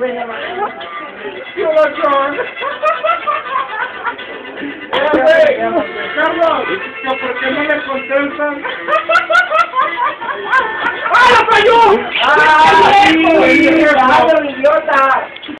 Carlos, ¿por qué no le contestan? ¡Ah, lo falló! ¡Ah, sí! ¡Idiota!